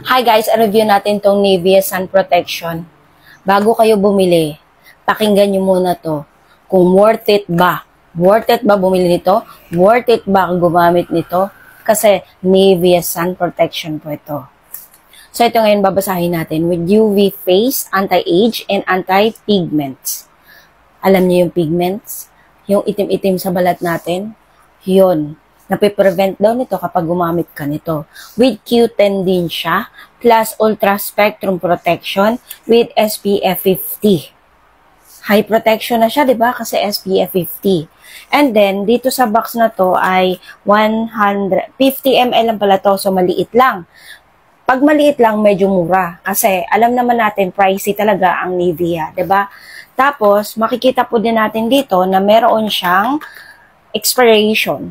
Hi guys, review natin tong Nivea Sun Protection. Bago kayo bumili, pakinggan nyo muna to. Kung worth it ba? Worth it ba bumili nito? Worth it ba gumamit nito? Kasi Nivea Sun Protection po ito. So ito ngayon babasahin natin with UV Face, Anti-Age, and Anti-Pigments. Alam niyo yung pigments? Yung itim-itim sa balat natin? Yun. Napiprevent daw nito kapag gumamit ka nito. With Q10 din siya, plus Ultra Spectrum Protection with SPF 50. High protection na siya, di ba? Kasi SPF 50. And then, dito sa box na to ay 150 ml lang pala to, so maliit lang. Pag maliit lang, medyo mura. Kasi alam naman natin, pricey talaga ang Nivea, di ba? Tapos, makikita po din natin dito na meron siyang expiration.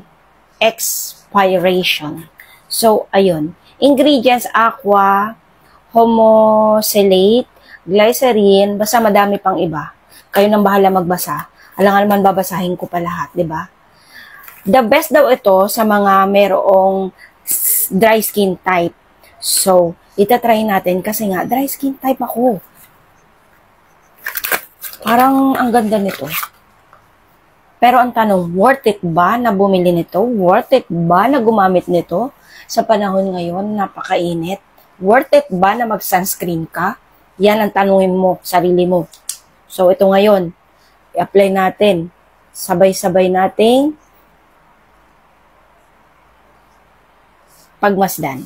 So, ayun. Ingredients, aqua, homosalate, glycerin, basta madami pang iba. Kayo nang bahala magbasa. Alangan naman babasahin ko pa lahat, di ba? The best daw ito sa mga merong dry skin type. So, itatry natin kasi nga, dry skin type ako. Parang ang ganda nito. Pero ang tanong, worth it ba na bumili nito? Worth it ba na gumamit nito? Sa panahon ngayon, napakainit. Worth it ba na mag-sunscreen ka? Yan ang tanungin mo, sarili mo. So, ito ngayon, i-apply natin. Sabay-sabay nating pagmasdan.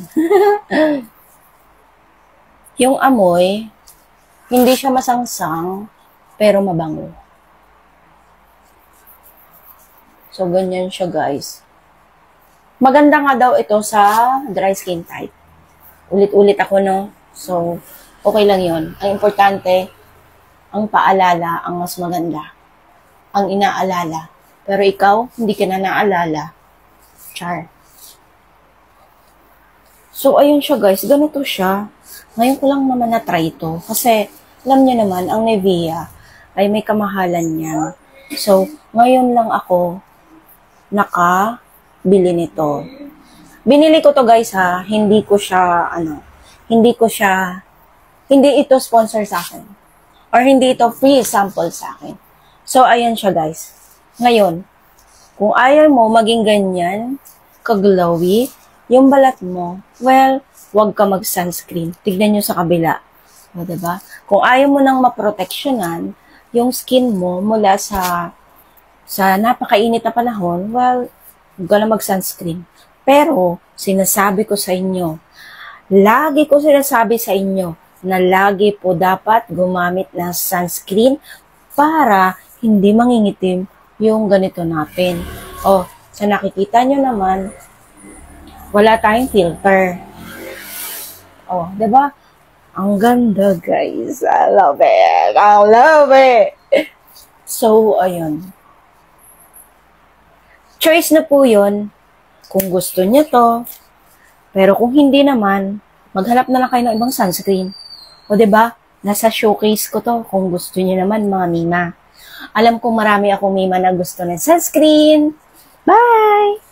Yung amoy, hindi siya masangsang, pero mabango. So, ganyan siya, guys. Maganda nga daw ito sa dry skin type. Ulit-ulit ako, no? So, okay lang yon. Ang importante, ang paalala ang mas maganda. Ang inaalala. Pero ikaw, hindi ka na naalala. Char. So, ayun siya, guys. Ganito siya. Ngayon ko lang naman na-try ito. Kasi, alam niyo naman, ang Nivea ay may kamahalan niya. So, ngayon lang ako nakabili nito. Binili ko to guys ha, hindi ito sponsor sa akin. Or hindi ito free sample sa akin. So, ayan siya guys. Ngayon, kung ayaw mo maging ganyan, kaglowy, yung balat mo, well, huwag ka mag-sunscreen. Tignan nyo sa kabila. O, diba? Kung ayaw mo nang maproteksyonan, yung skin mo mula sa napakainit na panahon, well, huwag ka na mag-sunscreen. Pero, sinasabi ko sa inyo, lagi ko sinasabi sa inyo, na lagi po dapat gumamit ng sunscreen para hindi mangingitim yung ganito natin. O, sa nakikita nyo naman, wala tayong filter. O, diba? Ang ganda, guys. I love it. I love it. So, ayun. Choice na po yun kung gusto niyo to. Pero kung hindi naman, maghanap na lang kayo ng ibang sunscreen. O diba, nasa showcase ko to kung gusto niyo naman mga mima. Alam kong marami akong mima na gusto ng sunscreen. Bye!